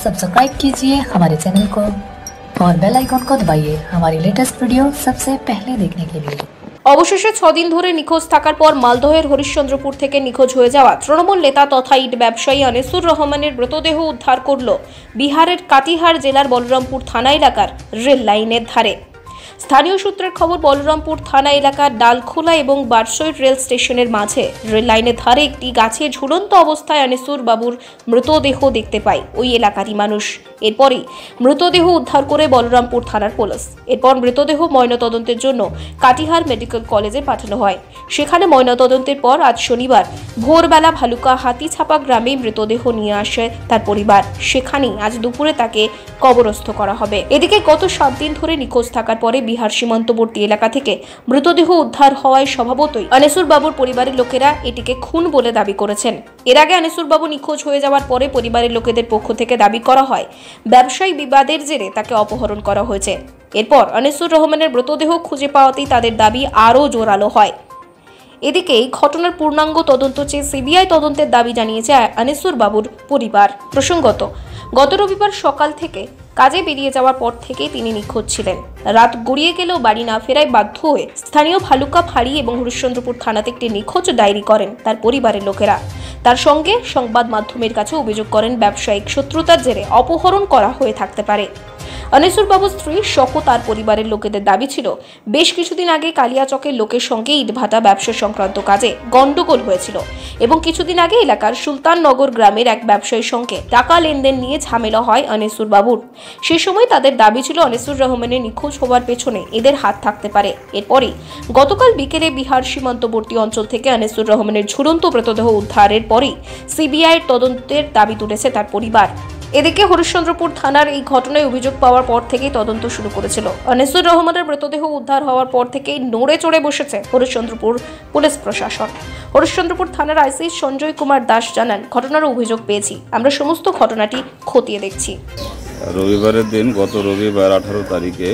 Subscribe कीजिए हमारे channel को और बेल आइकन को दबाइए हमारी लेटेस्ट वीडियो सबसे पहले देखने के लिए। অবশেষে 6 দিন ধরে নিখোঁজ থাকার পর মালদহের হরিশ্চন্দ্রপুর থেকে নিখোঁজ হয়ে যাওয়া তৃণমূল নেতা তথা ইট ব্যবসায়ী আনিসুর রহমানের মৃতদেহ উদ্ধার করল বিহারের কাটিহার জেলার বলরামপুর থানা এলাকার রেল লাইনের ধারে। স্থানীয় সূত্রের খবর, বলরামপুর থানা এলাকার ডালখোলা এবং বারসইট রেল স্টেশনের মাঝে রেল লাইনের ধারে একটি গাছে ঝুলন্ত অবস্থায় আনিসুর বাবুর মৃতদেহ দেখতে পায় ওই এলাকারই মানুষ। এরপরই মৃতদেহ উদ্ধার করে বলরামপুর থানার পুলিশ। এরপর মৃতদেহ ময়নাতদন্তের জন্য কাটিহার মেডিকেল কলেজে পাঠানো হয়। সেখানে ময়নাতদন্তের পর আজ শনিবার ভোরবেলা ভালুকা হাতিছাপা গ্রামে মৃতদেহ নিয়ে আসে তার পরিবার। সেখানেই আজ দুপুরে তাকে কবরস্থ করা হবে। এদিকে গত 7 দিন ধরে নিখোঁজ থাকার পরে বিহার সীমান্তবর্তী এলাকা থেকে মৃতদেহ উদ্ধার হওয়ায় স্বভাবতই আনিসুর বাবুর পরিবারের লোকেরা এটিকে খুন বলে দাবি করেছেন। এর আগে আনিসুর বাবু নিখোঁজ হয়ে যাওয়ার পরে পরিবারের লোকেদের পক্ষ থেকে দাবি করা হয় ব্যবসায়ী বিবাদের জেরে তাকে অপহরণ করা হয়েছে। এরপর আনিসুর রহমানের মৃতদেহ খুঁজে পাওয়াতেই তাদের দাবি আরও জোরালো হয়। এদিকে এই ঘটনার পূর্ণাঙ্গ তদন্ত চেয়ে সিবিআই তদন্তের দাবি জানিয়েছে আনিসুর বাবুর পরিবার। প্রসঙ্গত, গত রবিবার সকাল থেকে কাজে বেরিয়ে যাওয়ার পর থেকেই তিনি নিখোঁজ ছিলেন। রাত গড়িয়ে গেলেও বাড়ি না ফেরায় বাধ্য হয়ে স্থানীয় ভালুকা ফাঁড়ি এবং হরিশ্চন্দ্রপুর থানাতে একটি নিখোঁজ ডায়েরি করেন তার পরিবারের লোকেরা। তার সঙ্গে সংবাদ মাধ্যমের কাছে অভিযোগ করেন ব্যবসায়িক শত্রুতার জেরে অপহরণ করা হয়ে থাকতে পারে। আনিসুর বাবুর স্ত্রী সহ তার পরিবারের লোকেদের দাবি ছিল বেশ কিছুদিন আগে কালিয়াচকের লোকের সঙ্গে ইটভাটা ব্যবসা সংক্রান্ত কাজে গন্ডগোল হয়েছিল এবং কিছুদিন আগে এলাকার সুলতাননগর গ্রামের এক ব্যবসায়ীর সঙ্গে টাকা লেনদেন নিয়ে ঝামেলা হয় আনিসুর বাবুর। সে সময় তাদের দাবি ছিল আনিসুর রহমানের নিখোঁজ হওয়ার পেছনে এদের হাত থাকতে পারে। এরপরই গতকাল বিকেলে বিহার সীমান্তবর্তী অঞ্চল থেকে আনিসুর রহমানের ঝুলন্ত মৃতদেহ উদ্ধারের পরই সিবিআইয়ের তদন্তের দাবি তুলেছে তার পরিবার। এদিকে হরিশ্চন্দ্রপুর থানার এই ঘটনায় অভিযোগ পাওয়ার পর থেকেই তদন্ত শুরু করেছিল। আনিসুর রহমানের মৃতদেহ উদ্ধার হওয়ার পর থেকেই নড়ে চড়ে বসেছে হরিশ্চন্দ্রপুর পুলিশ প্রশাসন। হরিশ্চন্দ্রপুর থানার আইসি সঞ্জয় কুমার দাস জানান, ঘটনার অভিযোগ পেয়েছি, আমরা সমস্ত ঘটনাটি খতিয়ে দেখছি। রবিবারের দিন, গত রবিবার 18 তারিখে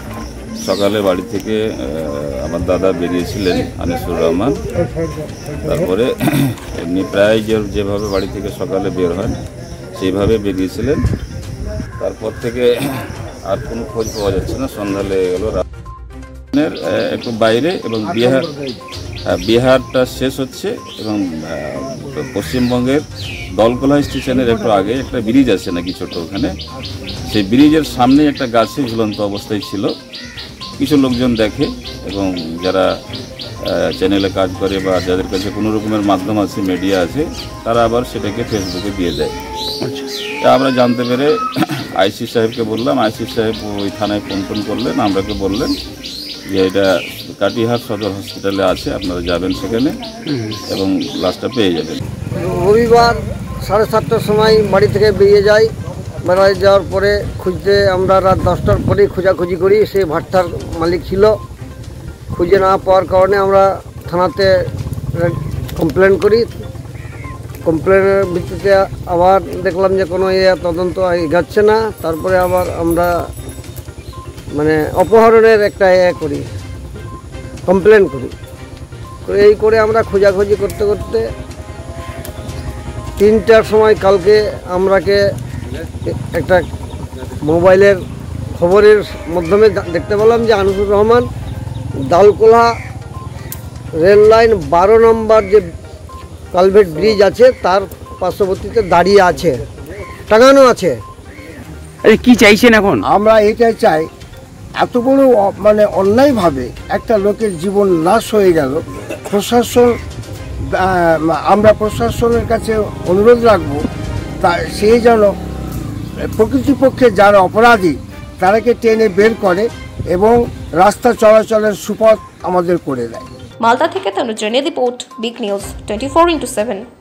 সকালে বাড়ি থেকে আমার দাদা বেরিয়েছিলেন আনিসুর রহমান। তারপরে এমনি প্রায় যেভাবে বাড়ি থেকে সকালে বের হয় সেইভাবে বেরিয়েছিলেন। তারপর থেকে আর কোনো খোঁজ পাওয়া যাচ্ছে না। সন্ধ্যা লেগে গেল রাতের একটু বাইরে এবং বিহারটা শেষ হচ্ছে এবং পশ্চিমবঙ্গের দলকোলা স্টেশনের একটু আগে একটা ব্রিজ আছে নাকি ছোট, ওখানে সেই ব্রিজের সামনে একটা গাছে ঝুলন্ত অবস্থায় ছিল। কিছু লোকজন দেখে এবং যারা চ্যানেলে কাজ করে বা যাদের কাছে কোনো রকমের মাধ্যম আছে, মিডিয়া আছে, তারা আবার সেটাকে ফেসবুকে দিয়ে দেয়। আমরা জানতে পেরে আইসি সাহেবকে বললাম, আইসি সাহেব ওই থানায় ফোন করলেন, আমরাকে বললেন যে এটা কাটিহার সদর হসপিটালে আছে, আপনারা যাবেন সেখানে এবং লাশটা পেয়ে যাবেন। রবিবার 7:30টার সময় বাড়ি থেকে বেরিয়ে যাই। বেড়ায় যাওয়ার পরে খুঁজতে আমরা রাত 10টার পরে খোঁজাখুঁজি করি। সে ভাট্টার মালিক ছিল। খুঁজে না পাওয়ার কারণে আমরা থানাতে কমপ্লেন করি। কমপ্লেনের ভিত্তিতে আবার দেখলাম যে কোনো তদন্ত এগাচ্ছে না। তারপরে আবার আমরা অপহরণের একটা করি, কমপ্লেন করি। এই করে আমরা খোঁজাখুঁজি করতে করতে 3টার সময় কালকে আমরাকে একটা মোবাইলের খবরের মাধ্যমে দেখতে পেলাম যে আনিসুর রহমান ডালকোলা রেল লাইন 12 নম্বর যে কালভেট ব্রিজ আছে তার পার্শ্ববর্তীতে দাঁড়িয়ে আছে, টাঙানো আছে। কি চাইছেন এখন? আমরা এটাই চাই, এত বড় অন্যায়ভাবে একটা লোকের জীবন নাশ হয়ে গেল। প্রশাসন, আমরা প্রশাসনের কাছে অনুরোধ রাখবো তা সে যেন প্রকৃতপক্ষে যারা অপরাধী তারাকে টেনে বের করে এবং রাস্তা চলাচলের সুপথ আমাদের করে দেয়। মালদা থেকে তনুজনী রিপোর্ট, বিগ নিউজ 24x7।